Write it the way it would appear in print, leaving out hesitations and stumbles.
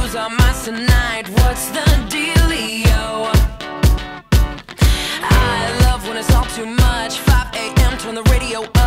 lose our minds tonight. What's the dealio? I love when it's all too much. 5 a.m. turn the radio up.